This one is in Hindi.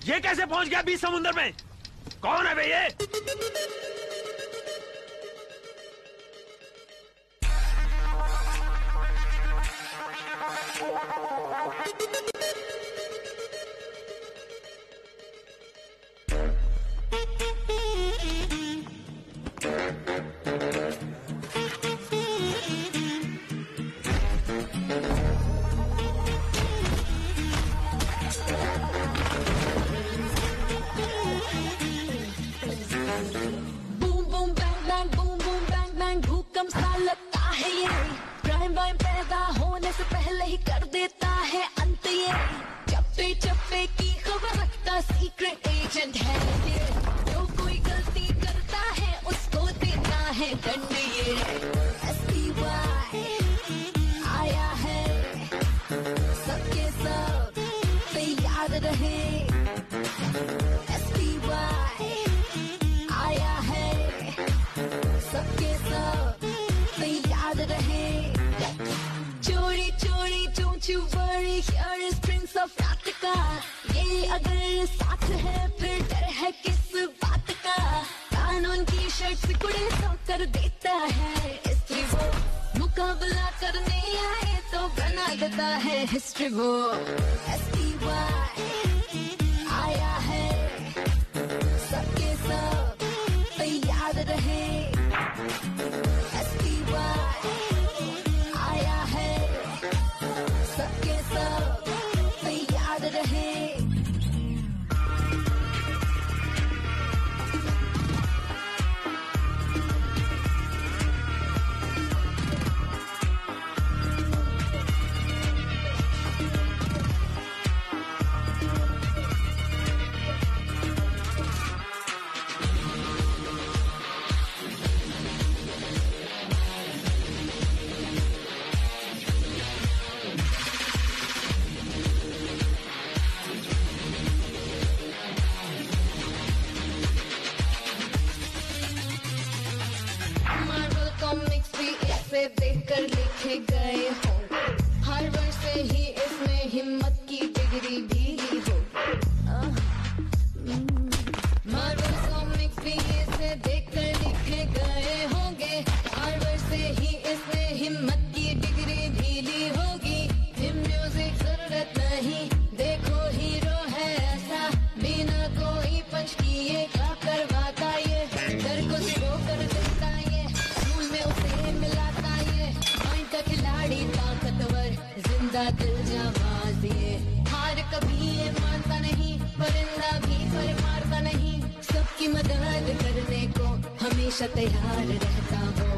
ये कैसे पहुंच गया बीच समुद्र में? कौन है बे ये? से पहले ही कर देता है अंत ये, चप्पे चप्पे की खबर रखता सीक्रेट एजेंट है ये, जो कोई गलती करता है उसको देना है दंड ये। SPY आया है, सबके सब तैयार रहे। SPY आया है, सबके सब तैयार रहे। चोरी चोरी don't you worry, here is Prince of Attica। ये अगर साथ है फिर डर है किस बात का, कानून की शर्ट सिकुड़े तो कर देता है हिस्ट्री वो, मुकाबला करने आए तो बना देता है हिस्ट्री वो। SPY आया है, सबके सब तैयार रहे। सबके सब तैयार रहे। से देखकर लिखे गए हो, हर वर्ष से ही इसमें हिम्मत की डिग्री भी हो। मार्वल कॉमिक्स भी इसे देखकर लिखे गए होंगे, हर वर्ष से ही इसमें हिम्मत की डिग्री भी ली होगी। म्यूजिक जरूरत नहीं, देखो हीरो है ऐसा, बिना कोई पंच किए क्या करवाता ये, डर को सिरो कर देता ये, स्कूल में उसे मिलाता ये, माइंड का खिलाड़ी ताकतवर, जिंदा दिल जाबाज ये, हार कभी ये मानता नहीं, परिंदा भी पर मारता नहीं, सबकी मदद करने को हमेशा तैयार रहता हो।